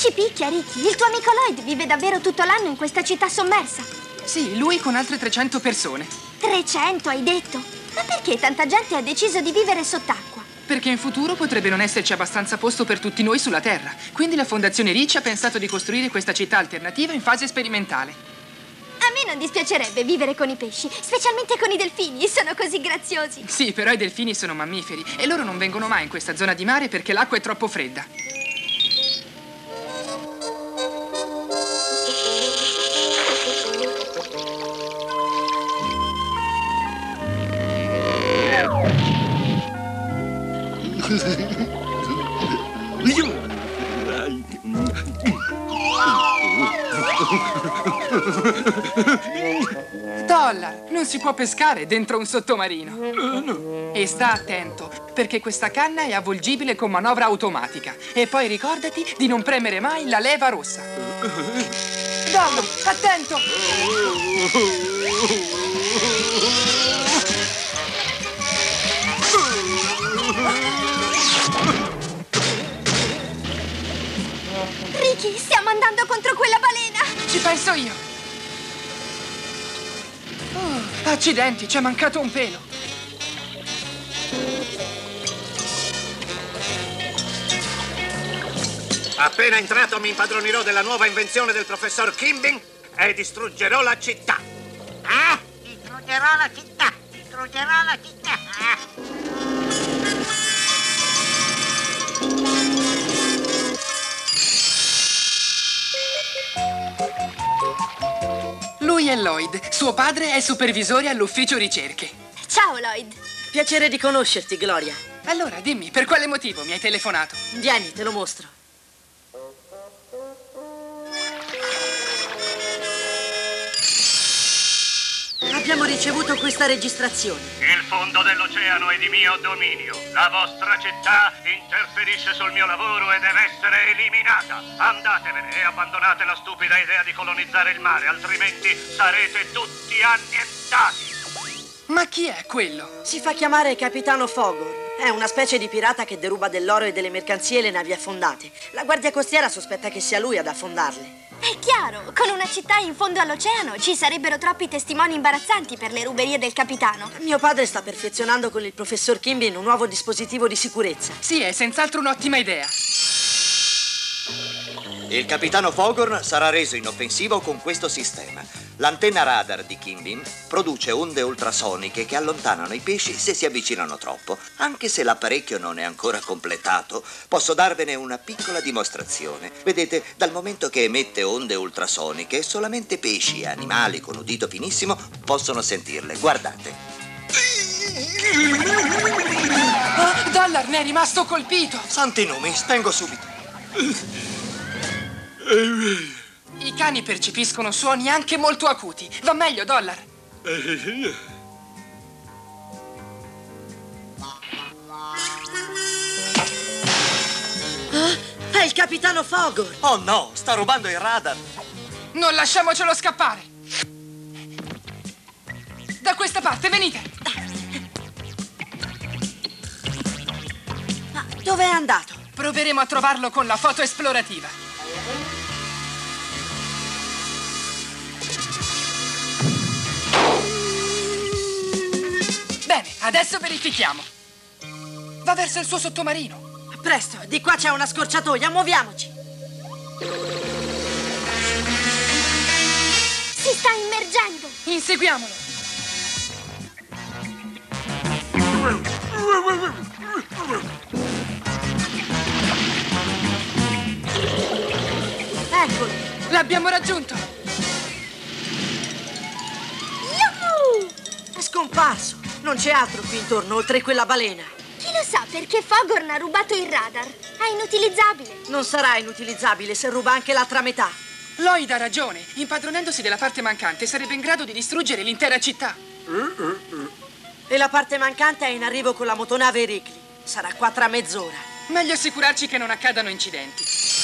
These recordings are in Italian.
Ci picchia, Ricky. Il tuo amico Lloyd vive davvero tutto l'anno in questa città sommersa. Sì, lui con altre 300 persone. 300, hai detto? Ma perché tanta gente ha deciso di vivere sott'acqua? Perché in futuro potrebbe non esserci abbastanza posto per tutti noi sulla Terra. Quindi la Fondazione Ricci ha pensato di costruire questa città alternativa in fase sperimentale. A me non dispiacerebbe vivere con i pesci, specialmente con i delfini, sono così graziosi. Sì, però i delfini sono mammiferi e loro non vengono mai in questa zona di mare perché l'acqua è troppo fredda. Dollar, non si può pescare dentro un sottomarino. E sta attento, perché questa canna è avvolgibile con manovra automatica. E poi ricordati di non premere mai la leva rossa. Dollar, attento! Ricky, stiamo andando contro quella balena! Ci penso io! Oh, accidenti, c'è mancato un pelo! Appena entrato mi impadronirò della nuova invenzione del professor Kimbing e distruggerò la città! Ah, distruggerò la città! Distruggerò la città! Lui è Lloyd, suo padre è supervisore all'ufficio ricerche. Ciao, Lloyd. Piacere di conoscerti, Gloria. Allora, dimmi, per quale motivo mi hai telefonato? Vieni, te lo mostro. Abbiamo ricevuto questa registrazione. Il fondo dell'oceano è di mio dominio. La vostra città interferisce sul mio lavoro e deve essere eliminata. Andatevene e abbandonate la stupida idea di colonizzare il mare, altrimenti sarete tutti annientati. Ma chi è quello? Si fa chiamare Capitano Fogor. È una specie di pirata che deruba dell'oro e delle mercanzie e le navi affondate. La guardia costiera sospetta che sia lui ad affondarle. È chiaro, con una città in fondo all'oceano ci sarebbero troppi testimoni imbarazzanti per le ruberie del capitano. Mio padre sta perfezionando con il professor Kimbing un nuovo dispositivo di sicurezza. Sì, è senz'altro un'ottima idea. Il capitano Foghorn sarà reso inoffensivo con questo sistema. L'antenna radar di Kimbing produce onde ultrasoniche che allontanano i pesci se si avvicinano troppo. Anche se l'apparecchio non è ancora completato, posso darvene una piccola dimostrazione. Vedete, dal momento che emette onde ultrasoniche, solamente pesci e animali con udito finissimo possono sentirle. Guardate. Oh, Dollar ne è rimasto colpito. Santi numi, spengo subito. I cani percepiscono suoni anche molto acuti. Va meglio, Dollar. È il Capitano Fogor! Oh no, sta rubando il radar. Non lasciamocelo scappare. Da questa parte, venite. Ma dove è andato? Proveremo a trovarlo con la foto esplorativa. Bene, adesso verifichiamo. Va verso il suo sottomarino. Presto, di qua c'è una scorciatoia, muoviamoci! Si sta immergendo! Inseguiamolo. Eccolo! L'abbiamo raggiunto. Yuhu! È scomparso! Non c'è altro qui intorno, oltre quella balena. Chi lo sa perché Foghorn ha rubato il radar? È inutilizzabile. Non sarà inutilizzabile se ruba anche l'altra metà. Lloyd ha ragione. Impadronendosi della parte mancante sarebbe in grado di distruggere l'intera città. E la parte mancante è in arrivo con la motonave Ripley. Sarà qua tra mezz'ora. Meglio assicurarci che non accadano incidenti.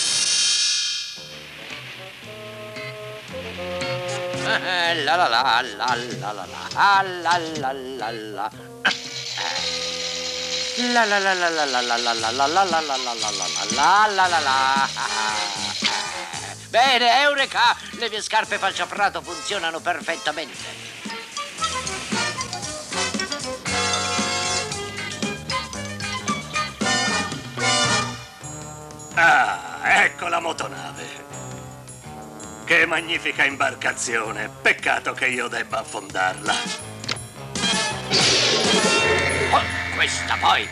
La la la la la la la la la la la. La la la la la la la la la la la la la la la la la la. Bene, Eureka! Le mie scarpe falciafrato funzionano perfettamente. Ah, ecco la motonave. Che magnifica imbarcazione. Peccato che io debba affondarla. Oh, questa poi!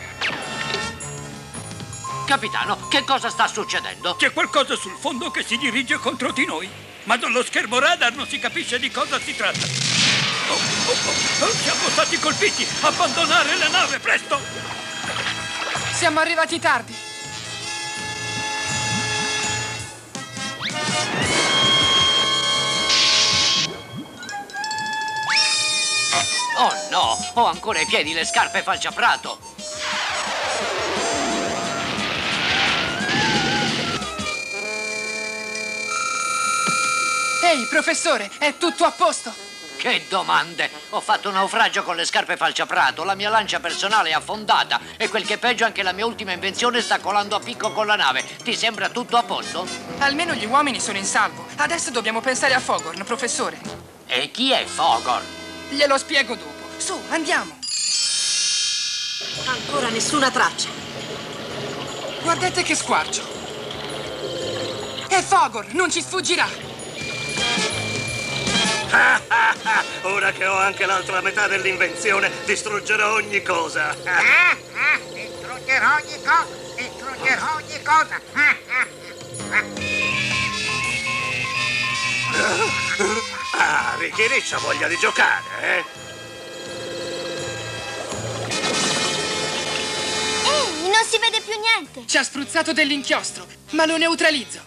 Capitano, che cosa sta succedendo? C'è qualcosa sul fondo che si dirige contro di noi, ma dallo schermo radar non si capisce di cosa si tratta. Siamo stati colpiti! Abbandonare la nave, presto! Siamo arrivati tardi. Oh no, ho ancora ai piedi le scarpe falciafrato. Ehi, professore, è tutto a posto? Che domande! Ho fatto un naufragio con le scarpe falciafrato, la mia lancia personale è affondata e quel che è peggio anche la mia ultima invenzione sta colando a picco con la nave. Ti sembra tutto a posto? Almeno gli uomini sono in salvo. Adesso dobbiamo pensare a Foghorn, professore. E chi è Foghorn? Glielo spiego dopo. Su, andiamo. Ancora nessuna traccia. Guardate che squarcio. È Foghorn, non ci sfuggirà. Ora che ho anche l'altra metà dell'invenzione, distruggerò ogni cosa. Distruggerò ogni cosa, distruggerò ogni cosa. Ah, Ricky Rich ha voglia di giocare, eh? Ehi, non si vede più niente. Ci ha spruzzato dell'inchiostro, ma lo neutralizzo.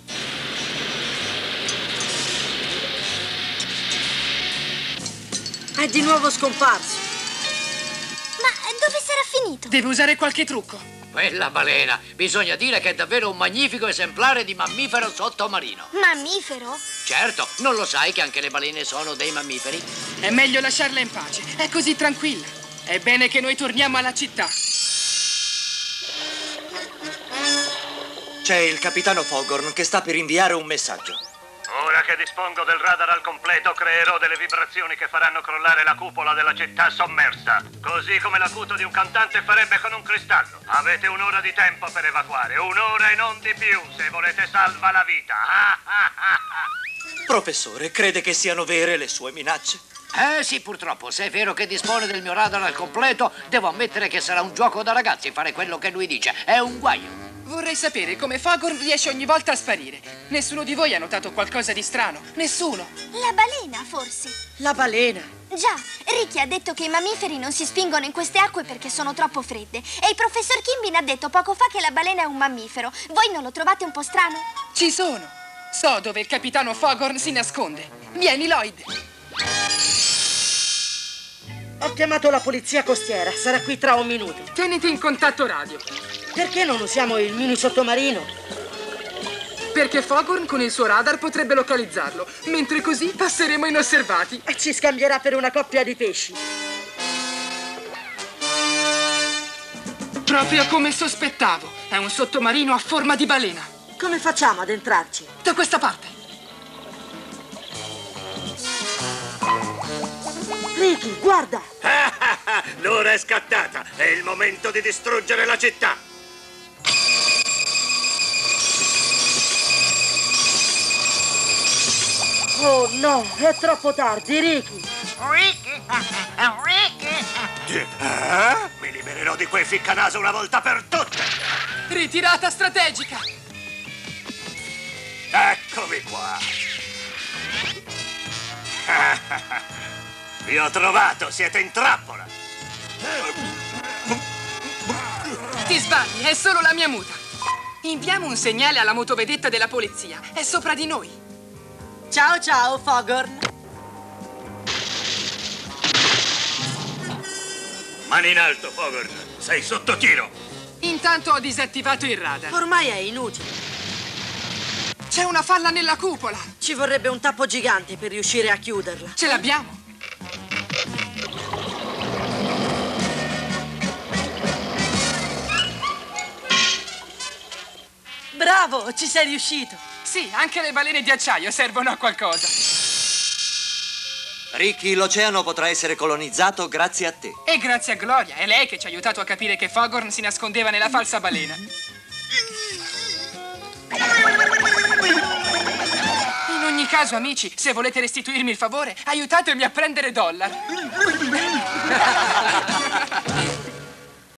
È di nuovo scomparso. Ma dove sarà finito? Deve usare qualche trucco. Quella balena, bisogna dire che è davvero un magnifico esemplare di mammifero sottomarino. Mammifero? Certo, non lo sai che anche le balene sono dei mammiferi? È meglio lasciarla in pace, è così tranquilla. È bene che noi torniamo alla città. C'è il capitano Foghorn che sta per inviare un messaggio. Ora che dispongo del radar al completo, creerò delle vibrazioni che faranno crollare la cupola della città sommersa. Così come l'acuto di un cantante farebbe con un cristallo. Avete un'ora di tempo per evacuare, un'ora e non di più, se volete salva la vita. Professore, crede che siano vere le sue minacce? Sì, purtroppo, se è vero che dispone del mio radar al completo, devo ammettere che sarà un gioco da ragazzi fare quello che lui dice. È un guaio. Vorrei sapere come Foghorn riesce ogni volta a sparire. Nessuno di voi ha notato qualcosa di strano. Nessuno. La balena, forse. La balena. Già, Ricky ha detto che i mammiferi non si spingono in queste acque perché sono troppo fredde. E il professor Kimbin ha detto poco fa che la balena è un mammifero. Voi non lo trovate un po' strano? Ci sono. So dove il capitano Foghorn si nasconde. Vieni, Lloyd. Ho chiamato la polizia costiera. Sarà qui tra un minuto. Tieniti in contatto radio. Perché non usiamo il mini sottomarino? Perché Foghorn con il suo radar potrebbe localizzarlo, mentre così passeremo inosservati. E ci scambierà per una coppia di pesci. Proprio come sospettavo. È un sottomarino a forma di balena. Come facciamo ad entrarci? Da questa parte. Ricky, guarda! L'ora è scattata, è il momento di distruggere la città. Oh no, è troppo tardi, Ricky. Ricky, Ricky. Mi libererò di quel ficcanaso una volta per tutte. Ritirata strategica. Eccomi qua. Vi ho trovato, siete in trappola. Ti sbagli, è solo la mia muta. Inviamo un segnale alla motovedetta della polizia. È sopra di noi. Ciao, ciao, Foghorn. Mani in alto, Foghorn. Sei sotto tiro. Intanto ho disattivato il radar. Ormai è inutile. C'è una falla nella cupola. Ci vorrebbe un tappo gigante per riuscire a chiuderla. Ce l'abbiamo. Bravo, ci sei riuscito. sì, anche le balene di acciaio servono a qualcosa. Ricky, l'oceano potrà essere colonizzato grazie a te. E grazie a Gloria, è lei che ci ha aiutato a capire che Foghorn si nascondeva nella falsa balena. In ogni caso, amici, se volete restituirmi il favore, aiutatemi a prendere Dollar.